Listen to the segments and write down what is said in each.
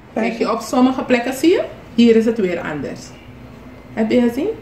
Kijk je op sommige plekken, zie je? Hier is het weer anders. Heb je gezien?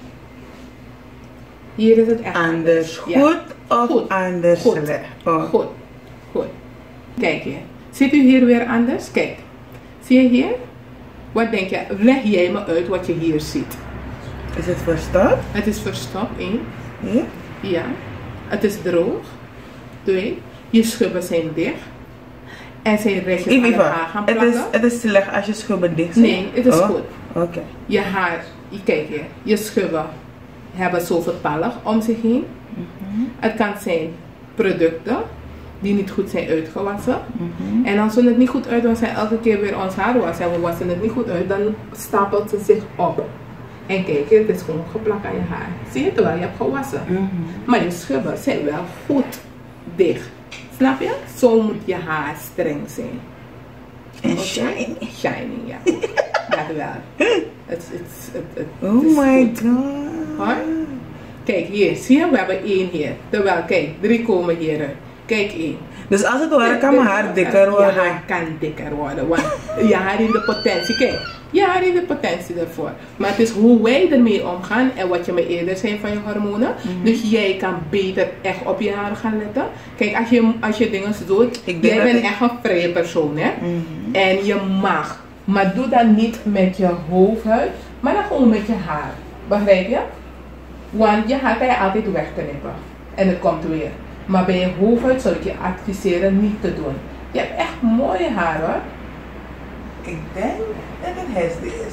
Hier is het echt anders. Goed ja. of goed. anders? Goed. Oh. Goed. Goed. Kijk hier. Ziet u hier weer anders? Kijk. Zie je hier? Wat denk je? Leg jij me uit wat je hier ziet. Is het verstopt? Het is verstopt, 1. Ja. Ja. Het is droog. 2. Je schubben zijn dicht. En zijn rechtjes aan elkaar gaan plakken. Het is slecht als je schubben dicht zijn? Nee, het is goed. Oké. Je haar, kijk hier, je schubben hebben zoveel pallig om zich heen. Het kan zijn producten die niet goed zijn uitgewassen. En als we het niet goed uitwassen en elke keer weer ons haar wassen en we wassen het niet goed uit, dan stapelt ze zich op. En kijk, het is gewoon geplakt aan je haar. Zie je, terwijl je hebt gewassen. Maar je schubben zijn wel goed dicht. Snap je? Zo moet je haar streng zijn. En shiny. Shiny, ja. Dat wel. Oh my god. Hoor. Kijk hier, zie je? We hebben 1 hier. Terwijl, kijk, 3 komen hieruit. Kijk 1. Dus als het ware kan mijn haar dikker worden? Je haar kan dikker worden, want je haar heeft de potentie. Kijk, je haar heeft de potentie ervoor. Maar het is hoe wij ermee omgaan en wat je me eerder zei van je hormonen. Dus jij kan beter echt op je haar gaan letten. Kijk, als je dingen doet, jij bent echt een vrije persoon, hè. En je mag. Maar doe dat niet met je hoofdhuid, maar dan gewoon met je haar. Begrijp je? Want je haar kan je altijd wegknippen. En het komt weer. Maar bij je hoofdhuid zou ik je adviseren niet te doen. Je hebt echt mooie haar, hoor. Ik denk dat het Hesdy is.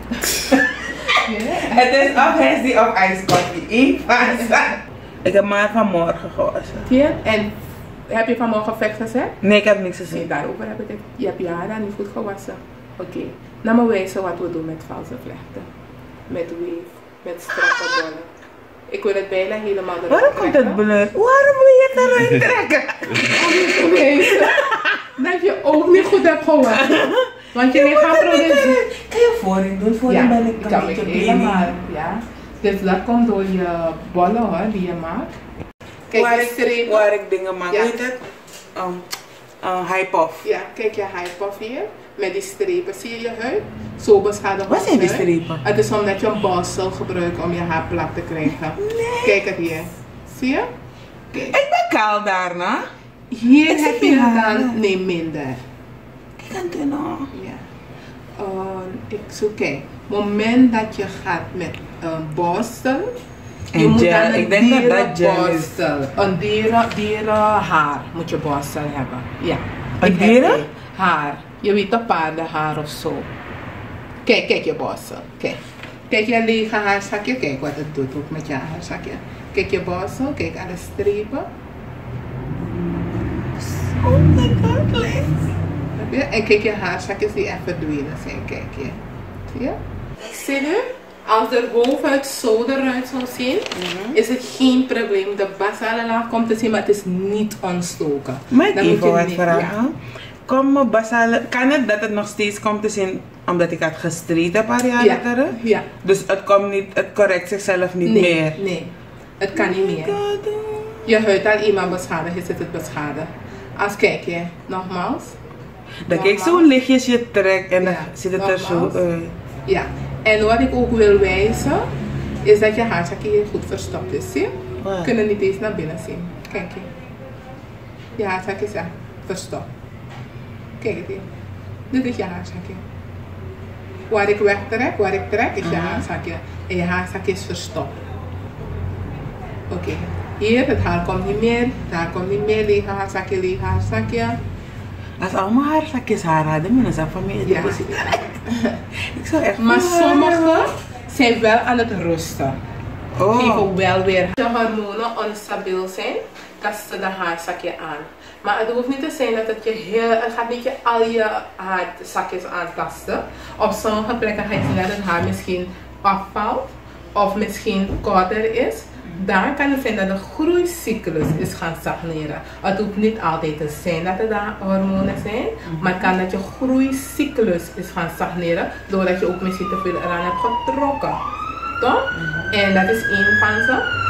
Het is of Hesdy of Ice Coffee. Ik heb maar vanmorgen gewassen. Ja, en heb je vanmorgen vet gezet? Nee, ik heb niks gezien. Nee, daarover heb ik het. Je hebt je haar dan niet goed gewassen. Oké. Nou maar wijzen wat we doen met valse vlechten. Met weave, met strakke bollen. Ik wil het bijna helemaal eruit Waarom komt het blur? Waarom wil je het eruit trekken? Om je te wijzen dat je ook niet goed hebt gewassen. Want je lichaam produceert. Kan je voorin doen? Voorin ben ik kan ik helemaal. Ja. Dus dat komt door je bollen, hoor, die je maakt. Kijk, waar ik dingen maak. Weet het? High puff. Ja, kijk je high puff hier. Met die strepen, zie je je huid? Zo beschadigd. Wat zijn die strepen? Het is omdat je een borstel gebruikt om je haar plat te krijgen. Nee. Kijk het hier. Zie je? Kijk. Ik ben kaal daarna. Hier heb je het dan, nee, minder. Ik kan het nog. Ja. Ik zoek, kijk. moment dat je gaat met een borstel. Je moet dan een dierenborstel. Een dierenhaar moet je borstel hebben. Ja. Een dieren? Haar. Je weet een paardenhaar of zo. Kijk je borstel. Kijk je lege haarzakje. Kijk wat het doet ook met je haarzakje. Kijk je borstel. Kijk alle strepen. Oh my god, Lex. En kijk je haarzakjes die echt verdwenen zijn. Kijk je. Zie je? Zie je? Als de hoofdhuid zo eruit zou zien, is het geen probleem. De basale laag komt te zien, maar het is niet ontstoken. Mag ik even wat vragen? Ja. Kan het dat het nog steeds komt te zien omdat ik had gestreden een paar jaar terug? Ja. Dus het correct zichzelf niet meer? Nee, het kan niet meer. Je huid al iemand beschadigd, is het beschadigd. Als kijk je, nogmaals. Dat ik zo lichtjes je trekt en dan zit het er zo uit. Ja, en wat ik ook wil wijzen, is dat je haarzakje hier goed verstopt is. Zie je? We kunnen niet eens naar binnen zien. Kijk je. Je haarzakje is echt verstopt. Kijk het hier. Dit is je haarzakje. Waar ik trek is je haarzakje. En je haarzakje is verstopt. Oké. Hier, het haar komt niet meer. Daar komt niet meer. Lege haarzakje. Als allemaal haarzakjes haar hadden, dan zou van mij ik zou echt. Maar sommige zijn wel aan het rusten. Geven wel weer. Als je hormonen onstabiel zijn, tasten de haarzakje aan. Maar het hoeft niet te zijn dat het gaat niet al je haarzakjes aantasten. Op sommige plekken ga je zien dat het haar misschien afvalt of misschien korter is. Daar kan het zijn dat de groeicyclus is gaan stagneren. Het hoeft niet altijd te zijn dat het hormonen zijn, maar het kan dat je groeicyclus is gaan stagneren doordat je ook misschien te veel eraan hebt getrokken. Toch? En dat is één van ze.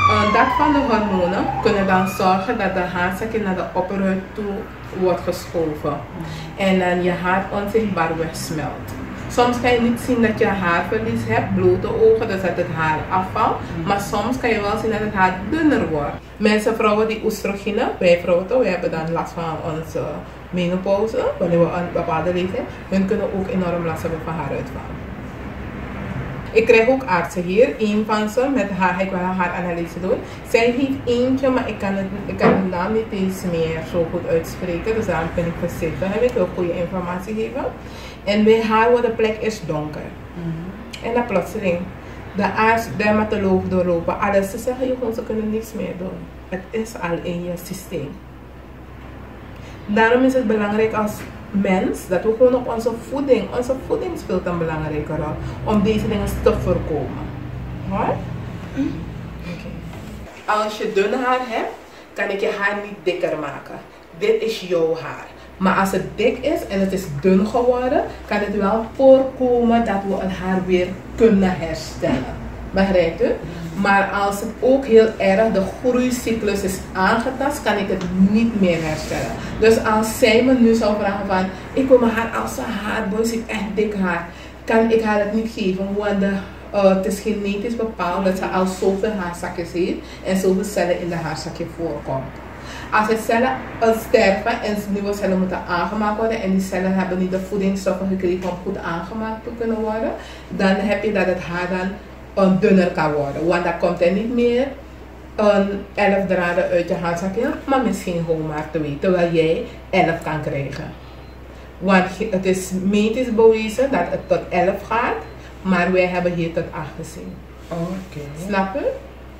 Dat van de hormonen kunnen dan zorgen dat de haarzakje naar de opperhuid toe wordt geschoven. En dan je haar onzichtbaar wegsmelt. Soms kan je niet zien dat je haarverlies hebt, blote ogen, dus dat het haar afvalt. Maar soms kan je wel zien dat het haar dunner wordt. Mensen, vrouwen die oestrogenen, wij vrouwen toch, wij hebben dan last van onze menopauze, wanneer we een bepaalde leeftijd, hun kunnen ook enorm last hebben van haaruitval. Ik krijg ook artsen hier, een van ze, met haar, ik wil haar analyse doen. Zij heeft eentje, maar ik kan de naam niet eens meer zo goed uitspreken, dus daarom ben ik verzekerd. Ik wil goede informatie geven. En bij haar wordt de plek is donker. En dan plotseling, de arts, dermatoloog doorlopen, alles. Ze zeggen je gewoon, ze kunnen niks meer doen. Het is al in je systeem. Daarom is het belangrijk als mens dat we gewoon op onze voeding speelt een belangrijke rol om deze dingen te voorkomen. Hoor? Als je dun haar hebt, kan ik je haar niet dikker maken. Dit is jouw haar. Maar als het dik is en het is dun geworden, kan het wel voorkomen dat we het haar weer kunnen herstellen. Begrijpt u? Maar als het ook heel erg de groeicyclus is aangetast, kan ik het niet meer herstellen. Dus als zij me nu zou vragen van, ik wil mijn haar als een haarboy, zit echt dik haar, kan ik haar het niet geven. Want het is genetisch bepaald dat ze al zoveel haarzakjes heeft en zoveel cellen in de haarzakje voorkomt. Als de cellen sterven en nieuwe cellen moeten aangemaakt worden en die cellen hebben niet de voedingsstoffen gekregen om goed aangemaakt te kunnen worden, dan heb je dat het haar dan dunner kan worden. Want dan komt er niet meer 11 draden uit je haarzakje, maar misschien gewoon maar 2, terwijl jij 11 kan krijgen. Want het is medisch bewezen dat het tot 11 gaat, maar wij hebben hier tot 8 gezien. Snap je?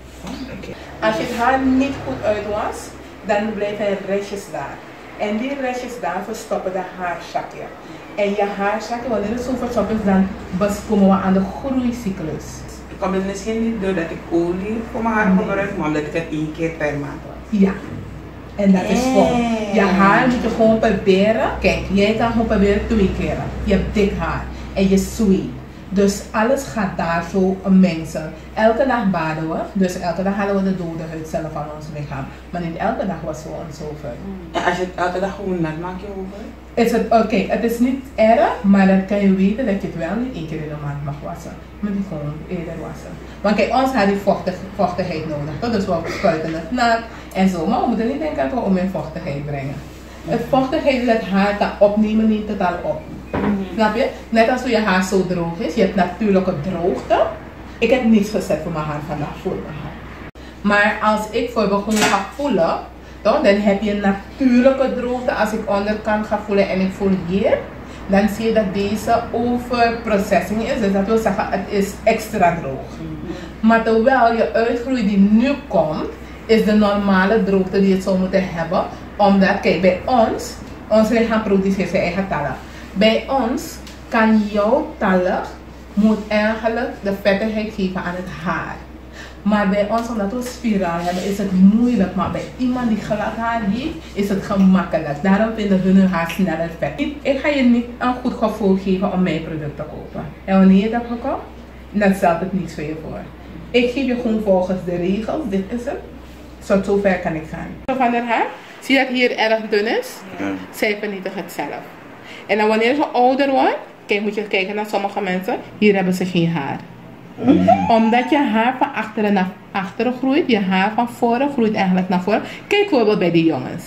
Als je het haar niet goed uitwas, dan blijven er restjes daar. En die restjes daar verstoppen de haarzakje. En je haarzakje, wanneer het zo verstopt is, dan komen we aan de groeicyclus. Komt het misschien niet doordat ik olie voor mijn haar gebruik, maar omdat ik het 1 keer per maand was? Ja. En dat is gewoon. Je haar moet je gewoon proberen. Kijk, jij kan gewoon proberen 2 keer. Je hebt dik haar en je sweet. Dus alles gaat daar zo mensen. Elke dag baden we, dus elke dag halen we de dode huidcellen van ons lichaam. Maar niet elke dag was zo en zoveel. En als je het elke dag gewoon nat maakt, je over? Is het oké, het is niet erg, maar dan kan je weten dat je het wel niet 1 keer in de maand mag wassen. Maar niet gewoon eerder wassen. Want kijk, ons had die vochtigheid nodig, toch? Dus we spuiten het nat en zo. Maar we moeten niet denken dat we om in vochtigheid brengen. Het vochtigheid dat het haar kan opnemen, neemt het al op. Snap je? Net als je haar zo droog is, je hebt natuurlijke droogte. Ik heb niets gezet voor mijn haar vandaag, voor mijn haar. Maar als ik bijvoorbeeld gewoon ga voelen, toch, dan heb je natuurlijke droogte. Als ik onderkant ga voelen en ik voel hier, dan zie je dat deze overprocessing is. Dus dat wil zeggen, het is extra droog. Maar terwijl je uitgroei die nu komt, is de normale droogte die het zou moeten hebben. Omdat, kijk, bij ons lichaam produceert zijn eigen tallen. Bij ons kan jouw tallen moet eigenlijk de vettigheid geven aan het haar. Maar bij ons, omdat we spiraal hebben, is het moeilijk. Maar bij iemand die glad haar heeft, is het gemakkelijk. Daarom vinden hun haar sneller vet. Ik ga je niet een goed gevoel geven om mijn product te kopen. En wanneer je het hebt gekocht, dan stelt het niets voor je voor. Ik geef je gewoon volgens de regels. Dit is het. Zo ver kan ik gaan. Van haar haar, zie je dat hier erg dun is? Ja. Zij vernietigt het zelf. En dan wanneer ze ouder wordt, kijk, moet je kijken naar sommige mensen, hier hebben ze geen haar. Omdat je haar van achteren naar achteren groeit, je haar van voren groeit eigenlijk naar voren. Kijk bijvoorbeeld bij die jongens.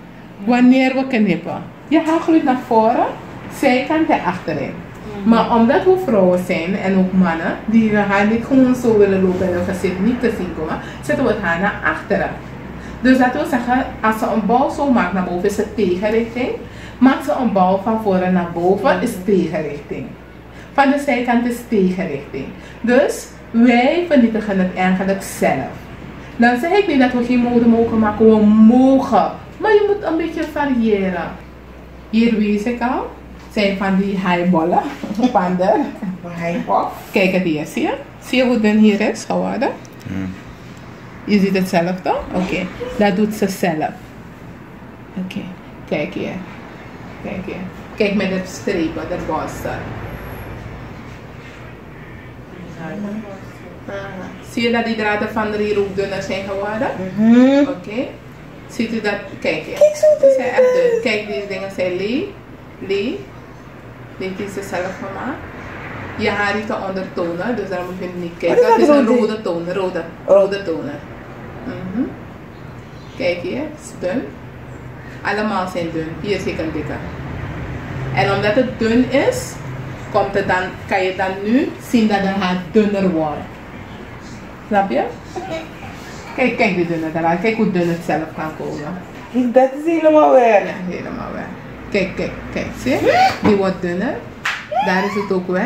Wanneer we knippen, je haar groeit naar voren, zijkant en achterin. Maar omdat we vrouwen zijn en ook mannen, die hun haar niet gewoon zo willen lopen en hun gezicht niet te zien komen, zetten we het haar naar achteren. Dus dat wil zeggen, als ze een bal zo maakt naar boven, is het tegenrichting. Maakt ze een bal van voren naar boven, is tegenrichting. Van de zijkant is tegenrichting. Dus wij vernietigen het eigenlijk zelf. Dan zeg ik niet dat we geen mode mogen maken, we mogen. Maar je moet een beetje variëren. Hier wees ik al, zijn van die highballen. Van de highball. Kijk het hier, zie je? Zie je hoe dun hier is geworden? Je ziet het zelf toch? Oké, dat doet ze zelf. Oké, kijk hier. Kijk hier. Kijk met de strepen, de borsten. Zie je dat die draden van er hier ook dunner zijn geworden? Oké. Ziet u dat? Kijk eens. Kijk zo Die zijn echt dun. Kijk, deze dingen zijn Lee. Dit is ze zelf gemaakt. Je haar heeft een ondertonen, dus daar moet je niet kijken. Het is een rode toon, rode tonen. Kijk hier, het is dun. Allemaal zijn dun. Hier is een dikke. En omdat het dun is, kan je dan nu zien dat de haar dunner wordt. Snap je? Kijk die dunne eruit. Kijk hoe dun het zelf kan komen. Dat is helemaal weg. Ja, helemaal weg. Kijk, zie je? Die wordt dunner. Daar is het ook weg.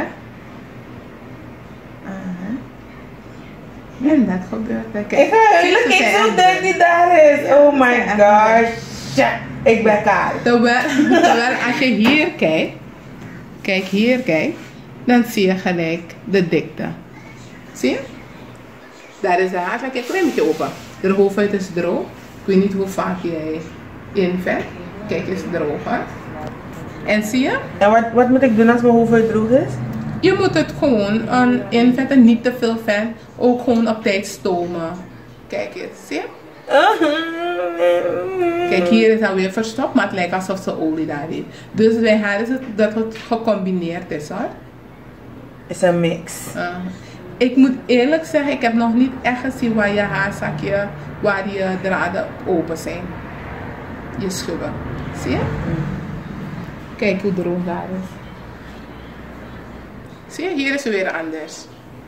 En dat gebeurt. Kijk zo dun die daar is. Oh my gosh. Ik ben kaal. Terwijl als je hier kijkt, dan zie je gelijk de dikte. Zie je? Daar is de haar. Kijk, een klein beetje open. De hoofdhuid is droog. Ik weet niet hoe vaak jij invet. Kijk, is droog, hè? En zie je? En wat moet ik doen als mijn hoofdhuid droog is? Je moet het gewoon invetten, niet te veel vet. Ook gewoon op tijd stomen. Kijk eens, zie je? Kijk, hier is alweer verstopt, maar het lijkt alsof ze olie daar heeft. Dus bij haar is het dat het gecombineerd is, hoor. Het is een mix. Ik moet eerlijk zeggen, ik heb nog niet echt gezien waar je haarzakje, waar je draden open zijn. Je schubben. Zie je? Kijk hoe droog daar is. Zie je, hier is het weer anders.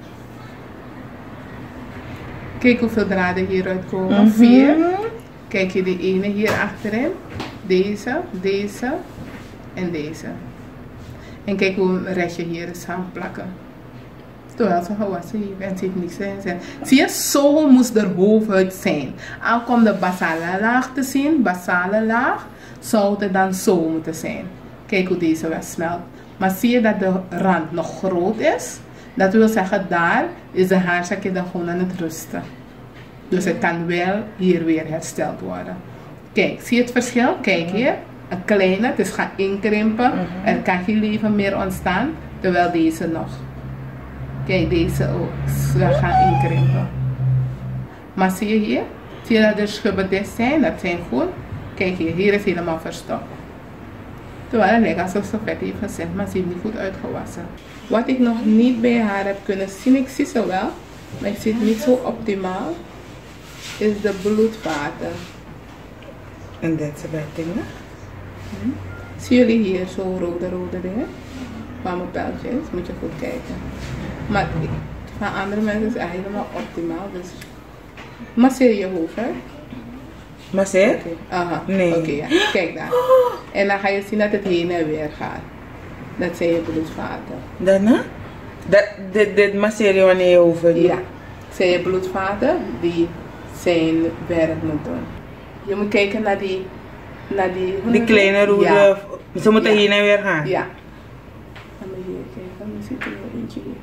Kijk hoeveel draden hieruit komen. 4. Kijk je de ene hier achterin. Deze en deze. En kijk hoe een restje hier is gaan plakken. Terwijl ze gewassen heeft en ze heeft niks in zijn. Zie je, zo moest de hoofdhuid zijn. Al komt de basale laag te zien, basale laag, zou het dan zo moeten zijn. Kijk hoe deze wegsmelt. Maar zie je dat de rand nog groot is? Dat wil zeggen, daar is de haarzakje dan gewoon aan het rusten. Dus het kan wel hier weer hersteld worden. Kijk, zie je het verschil? Kijk hier, een kleine, het is gaan inkrimpen. Er kan geen leven meer ontstaan, terwijl deze nog. Kijk, deze ook. Ze gaan inkrimpen. Maar zie je hier? Zie je dat de schubben dicht zijn? Dat zijn goed. Kijk hier is helemaal verstopt. Terwijl het lijkt alsof ze vet heeft gezet, maar ze heeft niet goed uitgewassen. Wat ik nog niet bij haar heb kunnen zien, ik zie ze wel, maar ik zie het niet zo optimaal, is de bloedvaten. En dat is bij dingen. Zien jullie hier zo'n rode dingen? Waar mijn pijltje is, moet je goed kijken. Maar van andere mensen is het helemaal optimaal, dus masseer je hoofd, hè? Masseer? Aha, nee. Oké, ja. Kijk daar. En dan ga je zien dat het heen en weer gaat. Dat zijn je bloedvaten. Daarna? Dit masseer je wanneer je hoofd doet? Ja, zijn je bloedvaten die zijn werk moet doen. Je moet kijken naar die kleine rode, ja. Ze moeten heen en weer gaan? Ja. Dan moet je hier kijken, dan zit er wel eentje hier.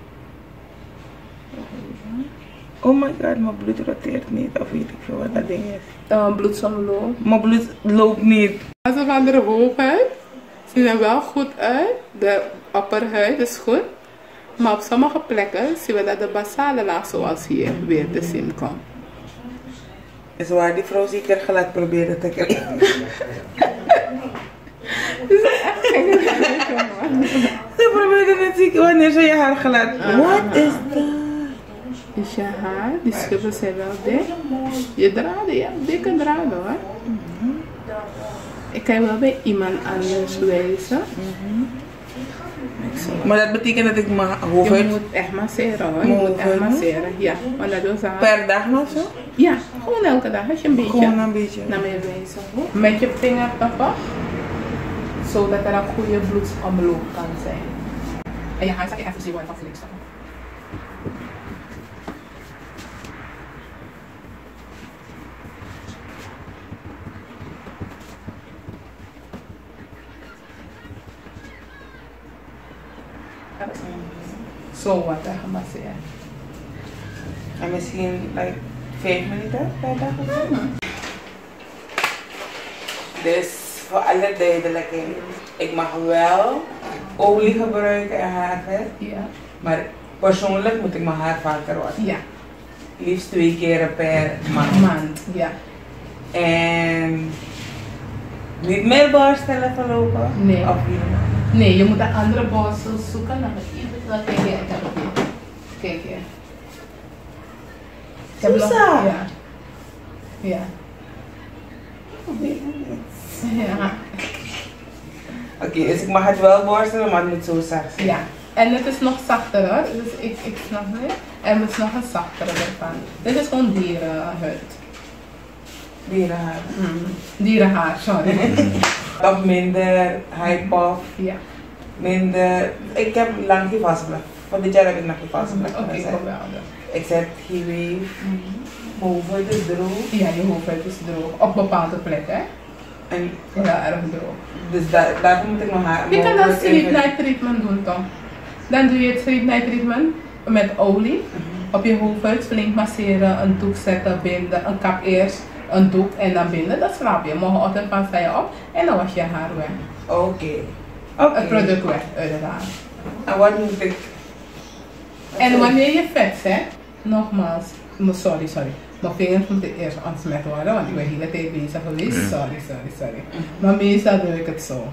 Oh my god, mijn bloed roteert niet, of weet ik veel wat dat ding is. Bloedsomloop. Mijn bloed loopt niet. Als een van de hoofdhuid ziet er wel goed uit. De opperhuid is goed. Maar op sommige plekken zien we dat de basale laag zoals hier weer te zien komt. Is waar die vrouw zeker glad probeerde te krijgen. Ze probeerde het ziek wanneer ze je haar glad. Wat is dat? Is je haar, die schubben zijn wel dik. Je draden, ja, dikke draden hoor. Ik kan wel bij iemand anders wijzen. Maar dat betekent dat ik mijn hoofd... Je moet echt masseren hoor. Je moet echt masseren, ja. Want dat wil zeggen... Per dag of zo? Ja, gewoon elke dag als je een beetje... Gewoon een beetje. Naar mij wijzen. Met je vingertoppen. Zodat er een goede bloedsomloop kan zijn. En je haar zal je even zien waar je van vliegt. Zo wat gemasseerd. En misschien like 5 minuten per dag of zo? Dus voor alle duidelijkheid, ik mag wel olie gebruiken en haarvet, Ja. maar Persoonlijk moet ik mijn haar vaker wassen. Ja. Liefst 2 keer per maand. Maand, ja. En niet meer borstelen verlopen? Nee. Of helemaal? Nee, je moet een andere borstel zoeken. Dan moet je even kijken. Ik heb het hier. Kijk hier. Ik heb nog- Susa! Ja. Ja. Ja. Oké, dus ik mag het wel borstelen, maar het moet zo zacht zijn. Ja. En het is nog zachter hoor. Dus ik snap het. En het is nog een zachtere ervan. Dit is gewoon dierenhuid. Dierenhaar. Dierenhaar, sorry. Of minder high puff, Ja. minder... Ik heb lang geen vastgelegd. Van dit jaar heb ik nog geen vastgelegd. Oké, geweldig. Except kiwi, boven de droog. Ja, je hoofdhuid is droog. Op bepaalde plekken. En Heel erg droog. dus daarvoor moet ik mijn haar... Je kan dan boven street even- night treatment doen toch? Dan doe je het street night treatment met olie. Op je hoofdhuid flink masseren, een doek zetten, binden, een kap eerst, een doek en dan binden. Dat slaap je. Morgenochtend van sta je op en dan was je haar weg. Oké. Het product weg uit het haar. En wat moet ik... En wanneer je vet zet, nogmaals, sorry. Mijn vingers moeten eerst ontsmet worden, want ik ben de hele tijd bezig geweest. Sorry. Maar meestal doe ik het zo.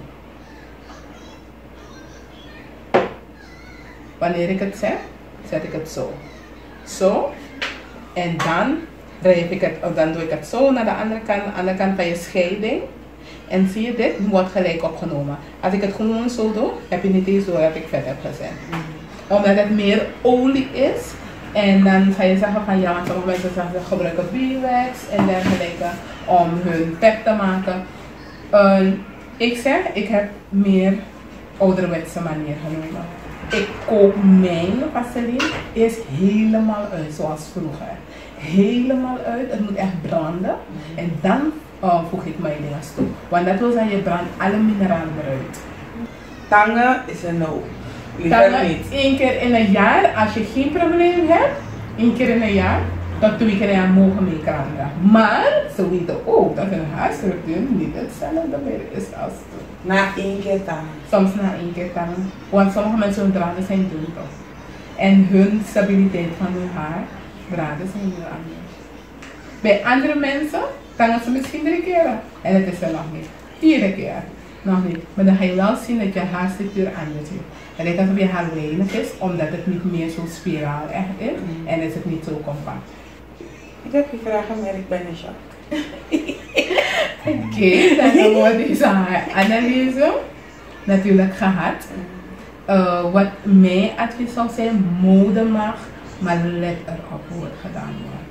Wanneer ik het zet ik het zo. Zo. En dan drijf ik het, of dan doe ik het zo naar de andere kant van je scheiding. En zie je, dit wordt gelijk opgenomen. Als ik het gewoon zo doe, heb je niet eens door dat ik vet heb gezet. Omdat het meer olie is. En dan ga je zeggen van ja, want sommige mensen zeggen ze gebruiken beeswax en dergelijke om hun vet te maken. Ik zeg, ik heb meer ouderwetse manier genomen. Ik kook mijn vaseline eerst helemaal uit zoals vroeger. Helemaal uit, het moet echt branden. En dan voeg ik mijn dingen toe. Want dat wil zeggen, je brandt alle mineralen eruit. Tangen is een no. Liever Tangen niet. 1 keer in een jaar, als je geen probleem hebt, 1 keer in een jaar, tot 2 keer in een jaar mogen meekralen. Maar ze weten ook dat hun haarstructuur niet hetzelfde meer is als toen. Na 1 keer tangen. Soms na 1 keer tangen. Want sommige mensen hun draden zijn dun toch. En hun stabiliteit van hun haar, draden zijn heel anders. Bij andere mensen tangen ze misschien 3 keer. En het is er nog niet. 4 keer. Nog niet. Maar dan ga je wel zien dat je haarstructuur anders is. Het lijkt alsof je haar weinig is, omdat het niet meer zo spiraal echt is. En is het niet zo compact. Ik heb je vragen, maar ik ben in shock. Oké, dan hebben we deze haaranalyse natuurlijk gehad. Wat mijn advies zou zijn, mode mag, maar let erop hoe het gedaan wordt.